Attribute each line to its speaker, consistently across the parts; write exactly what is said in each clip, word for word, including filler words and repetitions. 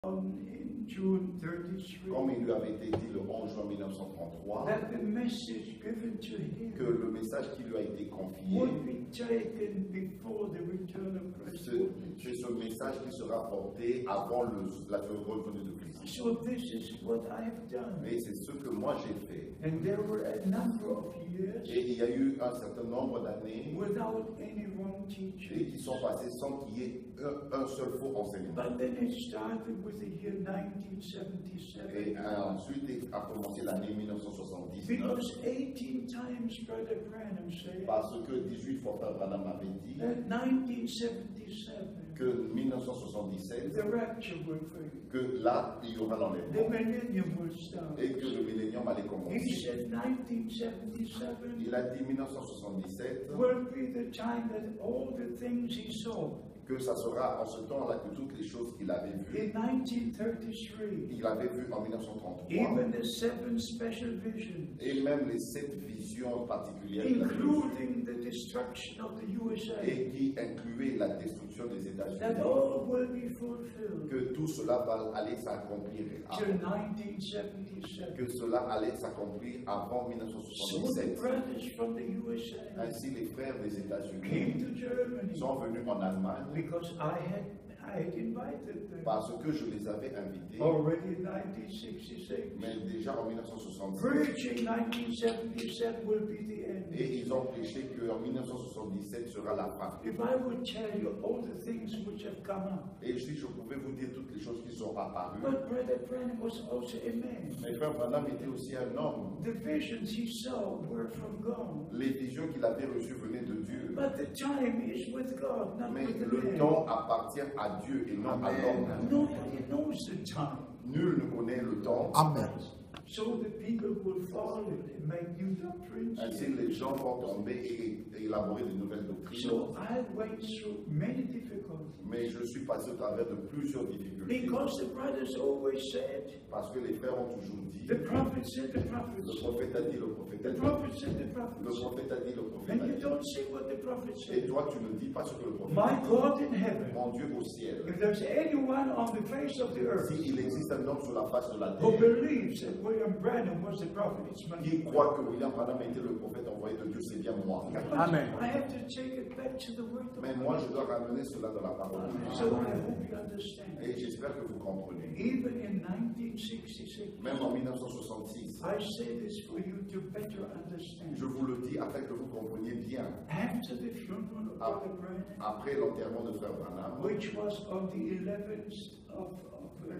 Speaker 1: On in June thirty-three,
Speaker 2: comme il lui avait été dit le onze juin mille neuf cent trente-trois,
Speaker 1: that the message given to him
Speaker 2: que le message qui lui a été confié,
Speaker 1: would be taken before the return of Christ.
Speaker 2: c'est ce message qui sera porté avant le, la seconde venue de Christ.
Speaker 1: So this is what I have done.
Speaker 2: Mais c'est ce que moi j'ai fait.
Speaker 1: And there were a number of years
Speaker 2: Et il y a eu un certain nombre d'années
Speaker 1: without any wrong
Speaker 2: et
Speaker 1: teaching.
Speaker 2: qui sont passées sans qu'il y ait un, un seul faux enseignement.
Speaker 1: But then it started with the year nineteen
Speaker 2: Et
Speaker 1: seventy-seven.
Speaker 2: euh, ensuite a commencé l'année mille neuf cent soixante-dix-neuf,
Speaker 1: Because eighteen times Brother Branham said
Speaker 2: parce que dix-huit fois Frère Branham avait dit
Speaker 1: that nineteen seventy-seven,
Speaker 2: que mille neuf cent soixante-dix-sept,
Speaker 1: the rapture will occur.
Speaker 2: que là, il y aura
Speaker 1: The
Speaker 2: l'enlèvement
Speaker 1: millennium will start.
Speaker 2: et que le millénium allait
Speaker 1: He
Speaker 2: commencer.
Speaker 1: said nineteen seventy-seven
Speaker 2: Il a dit mille neuf cent soixante-dix-sept
Speaker 1: will be the time that all the things he saw.
Speaker 2: que ça sera en ce temps-là que toutes les choses qu'il avait vues,
Speaker 1: In nineteen thirty-three,
Speaker 2: il avait vues en mille neuf cent trente-trois,
Speaker 1: even the seven special visions,
Speaker 2: et même les sept visions particulières qu'il avait vues,
Speaker 1: including the destruction of the U S A,
Speaker 2: et qui incluaient la destruction des
Speaker 1: that
Speaker 2: États-Unis,
Speaker 1: all will be fulfilled
Speaker 2: que tout cela va aller s'accomplir
Speaker 1: till
Speaker 2: avant,
Speaker 1: nineteen seventy-seven.
Speaker 2: que cela allait s'accomplir avant mille neuf cent
Speaker 1: So the
Speaker 2: soixante-dix-sept.
Speaker 1: brothers from the U S A
Speaker 2: Ainsi, les frères des
Speaker 1: came
Speaker 2: États-Unis
Speaker 1: to Germany
Speaker 2: sont venus en Allemagne
Speaker 1: because I had I had invited them
Speaker 2: parce que je les avais invités,
Speaker 1: already in nineteen sixty-six.
Speaker 2: mais déjà en mille neuf cent soixante-six,
Speaker 1: Preaching nineteen seventy-seven will be the end.
Speaker 2: et ils ont prêché qu'en mille neuf cent soixante-dix-sept sera la fin.
Speaker 1: If I would tell you all the things which have come up,
Speaker 2: Et si je pouvais vous dire toutes les choses qui sont apparues,
Speaker 1: but Brother Branham was also a man.
Speaker 2: mais frère Branham était aussi un homme.
Speaker 1: The visions he saw were from God.
Speaker 2: Les visions qu'il avait reçues venaient de Dieu.
Speaker 1: But the time is with God, not
Speaker 2: Mais
Speaker 1: with the
Speaker 2: le
Speaker 1: man.
Speaker 2: temps appartient à Dieu et non à l'homme.
Speaker 1: Nobody knows the time.
Speaker 2: Nul ne connaît le temps.
Speaker 3: Amen.
Speaker 1: So the people will follow it and make new doctrines.
Speaker 2: Ainsi, les gens vont tomber et élaborer de nouvelles doctrines.
Speaker 1: So I went through many difficulties.
Speaker 2: Mais je suis passé au travers de plusieurs difficultés.
Speaker 1: Because the brothers always said,
Speaker 2: Parce que les frères ont toujours dit,
Speaker 1: the prophet said, the prophet
Speaker 2: le
Speaker 1: said,
Speaker 2: prophète a dit, le prophète a
Speaker 1: the
Speaker 2: dit,
Speaker 1: prophet said, the prophet
Speaker 2: le
Speaker 1: said.
Speaker 2: prophète a dit, le prophète
Speaker 1: And
Speaker 2: a
Speaker 1: you
Speaker 2: dit.
Speaker 1: don't say what the prophet
Speaker 2: Et
Speaker 1: said.
Speaker 2: toi, tu ne dis pas ce que le prophète
Speaker 1: My
Speaker 2: a dit.
Speaker 1: God in heaven,
Speaker 2: Mon Dieu au ciel,
Speaker 1: if there's anyone on the face of the earth
Speaker 2: s'il existe un homme sur la face de la
Speaker 1: who
Speaker 2: terre
Speaker 1: believes that William Branham was the prophet, it's me.
Speaker 2: qui croit que William Branham était le prophète envoyé de Dieu, c'est bien moi.
Speaker 3: Amen.
Speaker 1: I have to take it back to the word of
Speaker 2: Mais
Speaker 1: God.
Speaker 2: moi, je dois ramener cela dans la parole de
Speaker 1: So
Speaker 2: Dieu.
Speaker 1: I hope you understand.
Speaker 2: Et j'espère que vous comprenez.
Speaker 1: Even in nineteen sixty-six,
Speaker 2: Même en mille neuf cent soixante-six,
Speaker 1: I say this for you to better understand.
Speaker 2: je vous le dis afin que vous compreniez bien.
Speaker 1: After the funeral of
Speaker 2: Ah.
Speaker 1: Brother Branham,
Speaker 2: Après l'enterrement de frère Branham,
Speaker 1: which was on the eleventh of, of uh,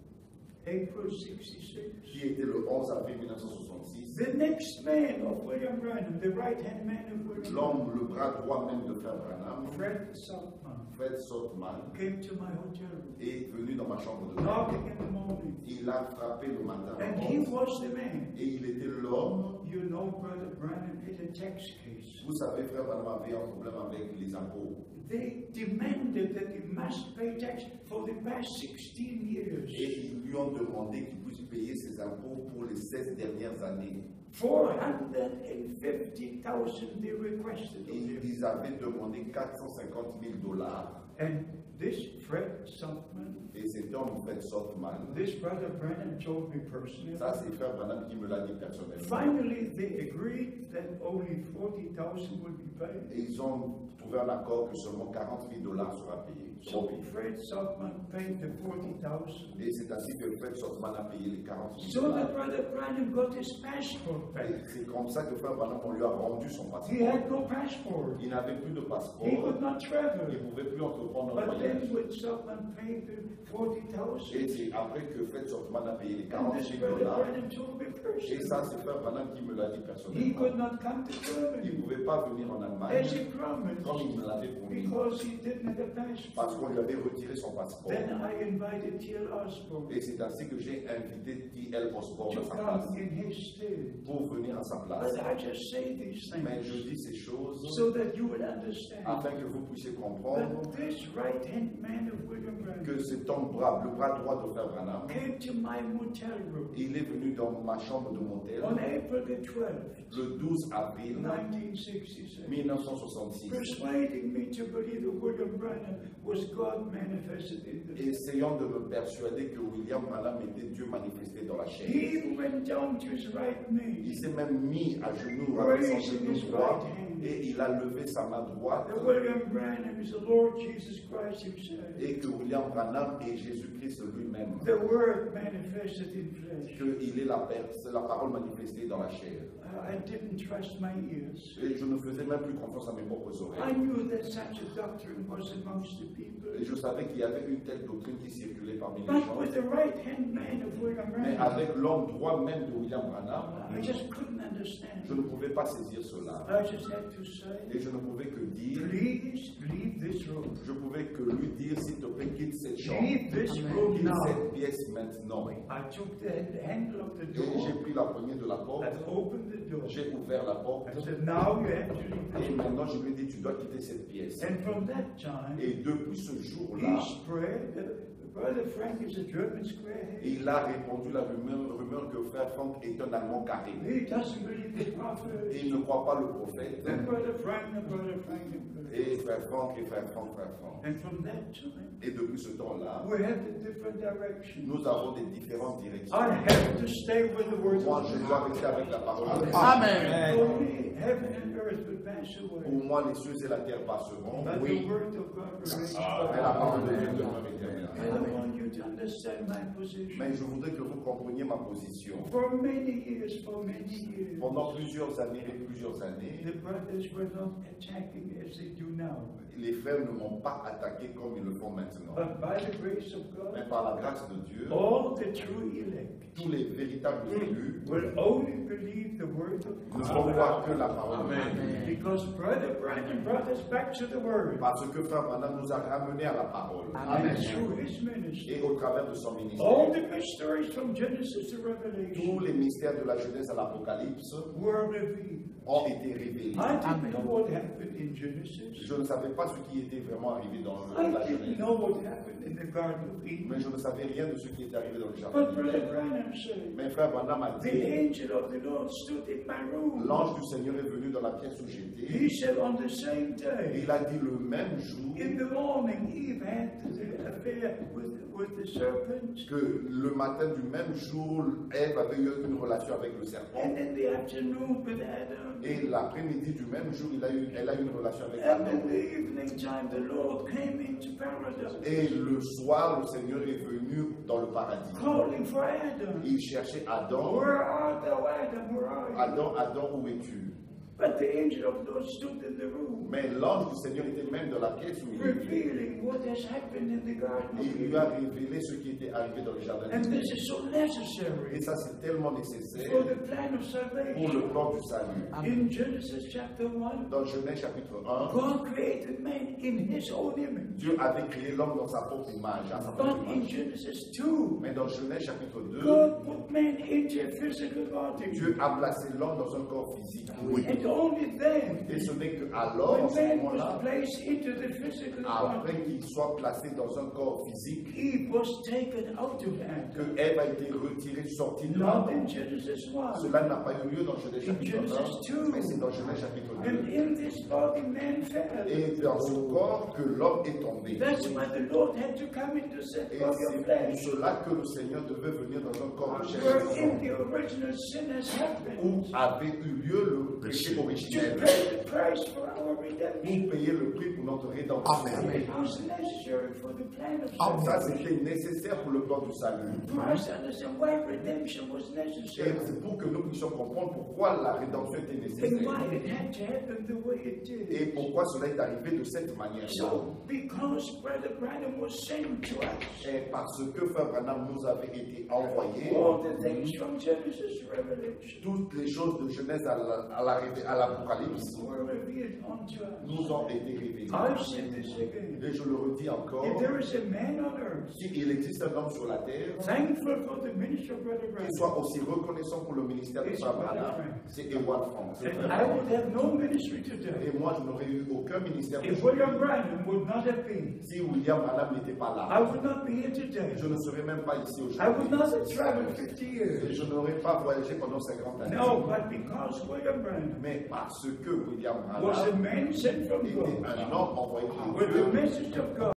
Speaker 1: April sixty-six,
Speaker 2: qui était le onze avril mille neuf cent soixante-six,
Speaker 1: the next man of William Branham, the right-hand man of William Branham,
Speaker 2: l'homme, le bras droit même de frère Branham,
Speaker 1: Fred Saltman,
Speaker 2: Fred Saltman,
Speaker 1: came to my hotel room,
Speaker 2: est venu dans ma chambre de
Speaker 1: knocking
Speaker 2: bain.
Speaker 1: in the morning,
Speaker 2: Il a frappé le matin
Speaker 1: and he was the man.
Speaker 2: et il était l'homme.
Speaker 1: You know, Brother Branham had a tax case.
Speaker 2: Vous savez, frère Branham avait un problème avec les impôts.
Speaker 1: They demanded that he must pay tax for the past sixteen years.
Speaker 2: Et ils lui ont demandé qu'il puisse payer ses impôts pour les seize dernières années.
Speaker 1: four hundred fifty thousand they requested of
Speaker 2: Et
Speaker 1: him.
Speaker 2: ils avaient demandé quatre cent cinquante mille dollars.
Speaker 1: And this Fred Saltman,
Speaker 2: Et cet homme, Fred Saltman,
Speaker 1: this Brother Branham told me personally.
Speaker 2: ça c'est frère Branham qui me l'a dit personnellement.
Speaker 1: Finally, they agreed that only forty thousand would be paid.
Speaker 2: Et ils ont trouvé un accord que seulement quarante mille dollars sera payé. seront
Speaker 1: So
Speaker 2: payés.
Speaker 1: Fred Saltman paid the forty thousand.
Speaker 2: Et c'est ainsi que Fred Saltman a payé les quarante mille
Speaker 1: So
Speaker 2: dollars.
Speaker 1: that Brother Branham got his passport back.
Speaker 2: Et c'est comme ça que frère Branham, on lui a rendu son
Speaker 1: He
Speaker 2: passeport.
Speaker 1: had no passport.
Speaker 2: Il n'avait plus de
Speaker 1: He
Speaker 2: passeport.
Speaker 1: could not
Speaker 2: Il
Speaker 1: travel.
Speaker 2: ne pouvait plus entreprendre un
Speaker 1: But
Speaker 2: voyage.
Speaker 1: then when Saltman paid the forty
Speaker 2: Et
Speaker 1: thousand,
Speaker 2: c'est après que Fred Saltman a payé les
Speaker 1: and
Speaker 2: quarante
Speaker 1: this
Speaker 2: mille
Speaker 1: Brother
Speaker 2: dollars.
Speaker 1: Branham told me
Speaker 2: Et
Speaker 1: personally,
Speaker 2: ça, c'est frère Branham qui me l'a dit
Speaker 1: he
Speaker 2: personnellement.
Speaker 1: could not come to
Speaker 2: Il
Speaker 1: Germany
Speaker 2: ne pouvait pas venir en
Speaker 1: as
Speaker 2: Allemagne
Speaker 1: he promised
Speaker 2: comme il me l'avait promis.
Speaker 1: because he didn't have a
Speaker 2: Parce
Speaker 1: passport.
Speaker 2: qu'on lui avait retiré son passeport.
Speaker 1: Then I invited T L Osborne
Speaker 2: Et c'est ainsi que j'ai invité T L Osborne
Speaker 1: to
Speaker 2: à sa place.
Speaker 1: come in his stead.
Speaker 2: Pour venir à sa place.
Speaker 1: But I just say these
Speaker 2: Mais
Speaker 1: things
Speaker 2: je dis ces choses
Speaker 1: so that you will understand
Speaker 2: afin que vous puissiez comprendre
Speaker 1: that this right-hand man of William Branham
Speaker 2: que cet homme brave, le bras droit de Frère Branham.
Speaker 1: came to my motel room
Speaker 2: Il est venu dans ma chambre de motel
Speaker 1: on April the twelfth,
Speaker 2: le douze avril
Speaker 1: nineteen sixty-six,
Speaker 2: mille neuf cent soixante-six,
Speaker 1: persuading me to believe that William Branham was God manifested in the flesh.
Speaker 2: essayant de me persuader que William Branham était Dieu manifesté dans la chair.
Speaker 1: He even went down to his right knee.
Speaker 2: Il s'est même mis à genoux avec son genou droit et il a levé sa main droite
Speaker 1: That William Branham is the Lord Jesus Christ himself.
Speaker 2: et que William Branham est Jésus-Christ lui-même.
Speaker 1: The Word manifested in flesh.
Speaker 2: Qu'il est la, la parole manifestée dans la chair.
Speaker 1: I didn't trust my ears.
Speaker 2: Et je ne faisais même plus confiance à mes propres
Speaker 1: I
Speaker 2: oreilles.
Speaker 1: knew that such a doctrine was amongst the people.
Speaker 2: Et je savais qu'il y avait une telle doctrine qui circulait parmi les
Speaker 1: But
Speaker 2: gens.
Speaker 1: with the right-hand man of William
Speaker 2: Mais
Speaker 1: Branham,
Speaker 2: avec l'homme droit même de William Branham,
Speaker 1: I just couldn't
Speaker 2: je
Speaker 1: understand.
Speaker 2: ne pouvais pas saisir cela.
Speaker 1: I just had to say,
Speaker 2: Et je ne pouvais que dire,
Speaker 1: please leave this room.
Speaker 2: je pouvais que lui dire, s'il te plaît, quitte cette chambre.
Speaker 1: Leave this room
Speaker 2: Quitte
Speaker 1: now.
Speaker 2: cette pièce maintenant.
Speaker 1: I took the handle of the
Speaker 2: Et j'ai
Speaker 1: door
Speaker 2: pris la poignée de la porte,
Speaker 1: and opened the door.
Speaker 2: j'ai ouvert la porte,
Speaker 1: I said, now you have to leave
Speaker 2: et
Speaker 1: this room.
Speaker 2: maintenant je lui ai dit, tu dois quitter cette pièce.
Speaker 1: And from that time,
Speaker 2: Et depuis ce
Speaker 1: he
Speaker 2: jour-là,
Speaker 1: spread that Brother Frank is a German squarehead.
Speaker 2: il a répandu la rumeur, rumeur que Frère Franck est un Allemand carré.
Speaker 1: He doesn't believe the prophets.
Speaker 2: Et il ne croit pas le prophète.
Speaker 1: And Brother Frank and Brother Frank and Brother
Speaker 2: Et Frère Franck et Frère Franck, Frère Franck.
Speaker 1: And from that time,
Speaker 2: Et depuis ce temps-là,
Speaker 1: we have the different directions.
Speaker 2: nous avons des différentes directions.
Speaker 1: I have to stay with the word
Speaker 2: Moi,
Speaker 1: of
Speaker 2: je
Speaker 1: God.
Speaker 2: dois rester avec la parole de Dieu.
Speaker 3: Amen.
Speaker 1: For me, heaven and earth will pass away,
Speaker 2: Pour moi, les cieux et la terre passeront,
Speaker 1: but the word of God remains
Speaker 2: mais la
Speaker 1: forever.
Speaker 2: parole de Dieu demeure éternelle.
Speaker 1: I don't want you to understand my position.
Speaker 2: Mais je voudrais que vous compreniez ma position.
Speaker 1: For many years, for many years,
Speaker 2: Pendant plusieurs années et plusieurs années,
Speaker 1: the brothers were not attacking as they do now.
Speaker 2: les frères ne m'ont pas attaqué comme ils le font maintenant.
Speaker 1: But by the grace of God,
Speaker 2: Mais par la grâce de Dieu,
Speaker 1: all the true elect
Speaker 2: tous les véritables élus
Speaker 1: will only believe the word of
Speaker 2: ne
Speaker 1: God.
Speaker 2: vont voir que la parole de Dieu.
Speaker 1: Because Brother Branham brought us back to the word.
Speaker 2: Parce que Frère Branham nous a ramenés à la parole.
Speaker 1: And through his ministry,
Speaker 2: Et au travers de son
Speaker 1: all
Speaker 2: ministère,
Speaker 1: the mysteries from Genesis to
Speaker 2: tous
Speaker 1: Revelation
Speaker 2: les mystères de la Genèse à l'Apocalypse
Speaker 1: were revealed.
Speaker 2: ont été révélés.
Speaker 1: I didn't know what happened in Genesis.
Speaker 2: Je ne savais pas ce qui était vraiment arrivé dans
Speaker 1: I
Speaker 2: la
Speaker 1: didn't
Speaker 2: Genèse.
Speaker 1: know what happened in the Garden of Eden.
Speaker 2: Mais je ne savais rien de ce qui était arrivé dans le
Speaker 1: But
Speaker 2: jardin.
Speaker 1: Brother Branham said,
Speaker 2: Mais Frère Branham a
Speaker 1: the
Speaker 2: dit,
Speaker 1: angel of the Lord stood in my room.
Speaker 2: l'ange du Seigneur est venu dans la pièce où j'étais.
Speaker 1: He said, on the same
Speaker 2: Et
Speaker 1: day,
Speaker 2: il a dit le même jour
Speaker 1: in the morning, Eve had the affair with, with the serpent.
Speaker 2: que le matin du même jour, Ève avait eu une relation avec le serpent.
Speaker 1: And in the afternoon with Adam.
Speaker 2: Et l'après-midi du même jour, il a eu, elle a eu une relation avec
Speaker 1: And in
Speaker 2: Adam.
Speaker 1: the evening time, the Lord came into paradise,
Speaker 2: Et le soir, le Seigneur est venu dans le paradis.
Speaker 1: calling for Adam.
Speaker 2: Il cherchait Adam.
Speaker 1: Where art thou, Adam? Where are you?
Speaker 2: Adam, Adam, où es-tu?
Speaker 1: But the angel of the Lord stood in the room,
Speaker 2: Mais l'ange du Seigneur était même dans la pièce où il était.
Speaker 1: revealing what has happened in the Garden
Speaker 2: Et
Speaker 1: of
Speaker 2: il lui a
Speaker 1: Eden.
Speaker 2: révélé ce qui était arrivé dans le jardin
Speaker 1: And
Speaker 2: d'Éden.
Speaker 1: this is so
Speaker 2: Et
Speaker 1: necessary
Speaker 2: ça, c'est tellement
Speaker 1: for
Speaker 2: nécessaire
Speaker 1: the plan of
Speaker 2: pour le
Speaker 1: salvation.
Speaker 2: plan du salut.
Speaker 1: In Genesis chapter one,
Speaker 2: Dans Genèse chapitre un,
Speaker 1: God created man in his own image.
Speaker 2: Dieu avait créé l'homme dans sa propre image. à sa propre
Speaker 1: But in
Speaker 2: image.
Speaker 1: Genesis two,
Speaker 2: Mais dans Genèse chapitre deux,
Speaker 1: God put man into a physical body.
Speaker 2: Dieu a placé l'homme dans un corps physique. Oui.
Speaker 1: And only then,
Speaker 2: Et ce n'est qu'alors,
Speaker 1: when
Speaker 2: à ce
Speaker 1: man was
Speaker 2: moment-là,
Speaker 1: placed into the physical
Speaker 2: après
Speaker 1: body,
Speaker 2: qu'il soit placé dans un corps physique,
Speaker 1: Eve was taken out of Adam.
Speaker 2: que Ève a été retirée, sortie de
Speaker 1: Not
Speaker 2: l'homme.
Speaker 1: in Genesis one.
Speaker 2: Cela n'a pas eu lieu dans Genèse
Speaker 1: In
Speaker 2: chapitre
Speaker 1: Genesis
Speaker 2: un,
Speaker 1: two.
Speaker 2: mais c'est dans Genèse chapitre
Speaker 1: And
Speaker 2: deux.
Speaker 1: in this body, man fell.
Speaker 2: Et dans ce corps que l'homme est tombé.
Speaker 1: That's why the Lord had to come into that
Speaker 2: Et
Speaker 1: body of
Speaker 2: c'est
Speaker 1: flesh.
Speaker 2: pour cela que le Seigneur devait venir dans un corps de chair et
Speaker 1: Where
Speaker 2: de
Speaker 1: in
Speaker 2: sang,
Speaker 1: the original sin has happened.
Speaker 2: où avait eu lieu le péché
Speaker 1: To
Speaker 2: originel,
Speaker 1: pay the price for our
Speaker 2: pour
Speaker 1: redemption.
Speaker 2: payer le prix pour notre rédemption.
Speaker 1: It was necessary for the plan of
Speaker 2: Ça,
Speaker 1: salvation.
Speaker 2: c'était nécessaire pour le plan du salut.
Speaker 1: For us to understand why redemption was
Speaker 2: Et
Speaker 1: necessary.
Speaker 2: c'est pour que nous puissions comprendre pourquoi la rédemption était
Speaker 1: And
Speaker 2: nécessaire.
Speaker 1: why it had to happen the way it
Speaker 2: Et
Speaker 1: did.
Speaker 2: pourquoi cela est arrivé de cette manière-là.
Speaker 1: So, because Brother Branham was sent to us,
Speaker 2: Et parce que Frère Branham nous avait été envoyé,
Speaker 1: all the things from Genesis to Revelation,
Speaker 2: toutes les choses de Genèse à la, à la, révé- c'est à l'Apocalypse,
Speaker 1: were revealed unto us.
Speaker 2: nous ont été révélés.
Speaker 1: I say this again.
Speaker 2: Et je le redis encore,
Speaker 1: If there is a man on earth
Speaker 2: s'il existe un homme sur la terre,
Speaker 1: thankful for the ministry of Brother
Speaker 2: qu'il
Speaker 1: Branham,
Speaker 2: soit aussi reconnaissant pour le ministère de
Speaker 1: It's
Speaker 2: Frère
Speaker 1: Brother
Speaker 2: Branham,
Speaker 1: Branham.
Speaker 2: c'est Ewan France.
Speaker 1: and I would have no ministry today
Speaker 2: Et moi, je n'aurais eu aucun ministère
Speaker 1: if
Speaker 2: aujourd'hui
Speaker 1: William Branham would not have been.
Speaker 2: si William Branham n'était pas
Speaker 1: I
Speaker 2: là.
Speaker 1: would not be here today.
Speaker 2: Je ne serais même pas ici
Speaker 1: I would
Speaker 2: aujourd'hui.
Speaker 1: not have traveled fifty
Speaker 2: Et
Speaker 1: years.
Speaker 2: je n'aurais pas voyagé pendant cinquante années.
Speaker 1: No, but because William Branham
Speaker 2: Mais parce que William
Speaker 1: was a
Speaker 2: Branham
Speaker 1: man sent from
Speaker 2: était
Speaker 1: God
Speaker 2: un homme envoyé par
Speaker 1: with the
Speaker 2: Dieu
Speaker 1: message of God.